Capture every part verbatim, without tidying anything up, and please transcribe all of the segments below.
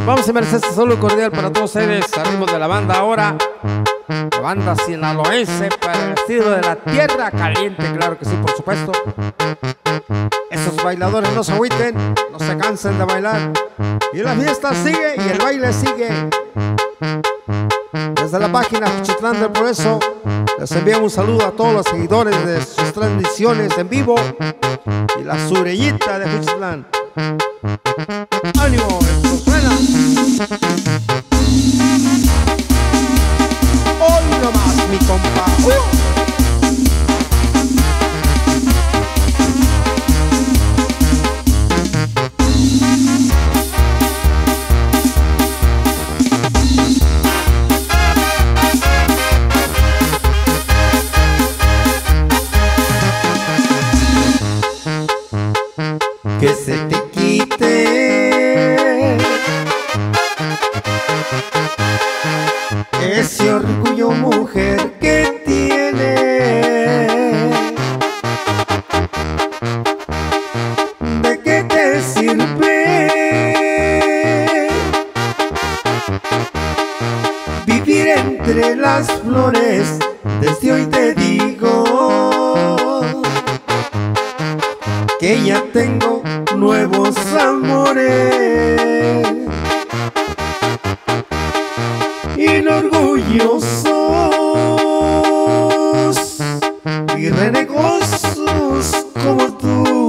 Vamos a merecer este saludo cordial para todos ustedes. Salimos de la banda ahora, la banda sinaloense, para el estilo de la tierra caliente, claro que sí, por supuesto. Esos bailadores no se agüiten, no se cansen de bailar. Y la fiesta sigue y el baile sigue. Desde la página Juchitlán del Progreso les envío un saludo a todos los seguidores de sus transmisiones en vivo y la surellita de Juchitlán. ¡Ánimo! ¡Esto suena! ¡Hoy nomás, mi compa! ¡Uh! Que se te quite ese orgullo, mujer, que tienes. ¿De qué te sirve vivir entre las flores? Desde hoy te digo que ya tengo nuevos amores, inorgullosos y renegosos como tú.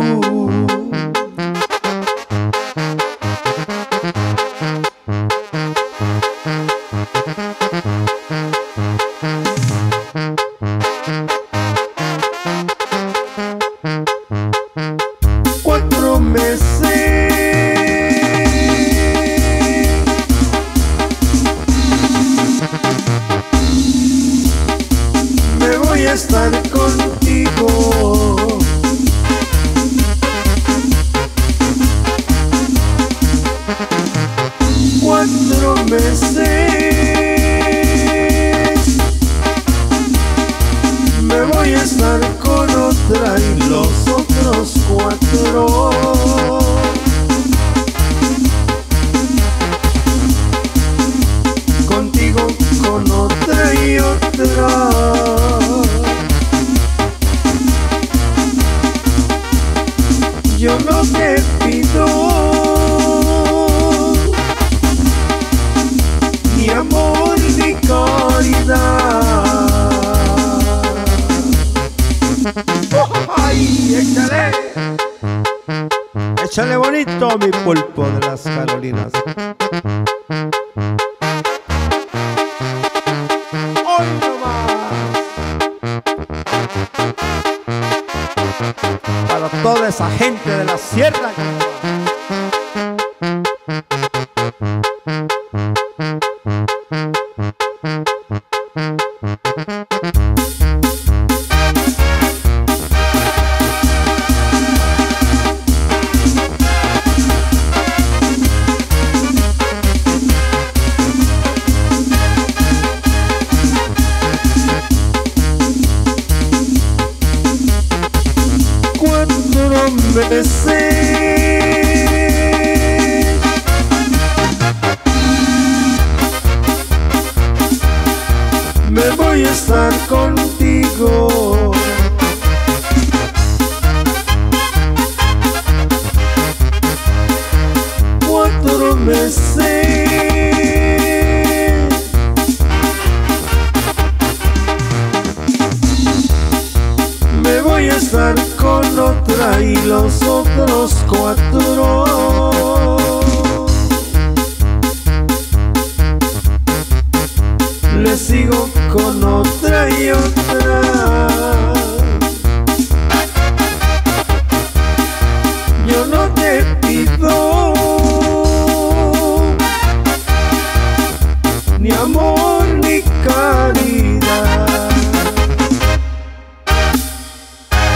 Cuatro meses me voy a estar contigo. Cuatro meses me voy a estar con otra y los otros cuatro contigo, con otra y otra. Yo no te pido ni amor ni caridad. ¡Ay, échale! Échale bonito, mi pulpo de las Carolinas. ¡Hoy nomás! Para toda esa gente de la sierra. Cuatro meses me voy a estar contigo. Cuatro meses me voy a estar con otra y los otros cuatro le sigo con otra y otra.